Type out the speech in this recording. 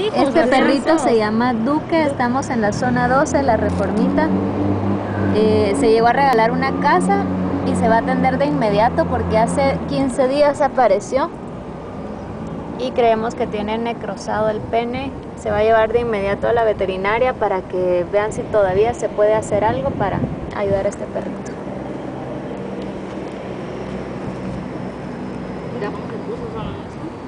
Este perrito se llama Duque, estamos en la zona 12, la Reformita. Se llegó a regalar una casa y se va a atender de inmediato porque hace 15 días apareció y creemos que tiene necrosado el pene. Se va a llevar de inmediato a la veterinaria para que vean si todavía se puede hacer algo para ayudar a este perrito. Mira, ¿cómo se puso esa?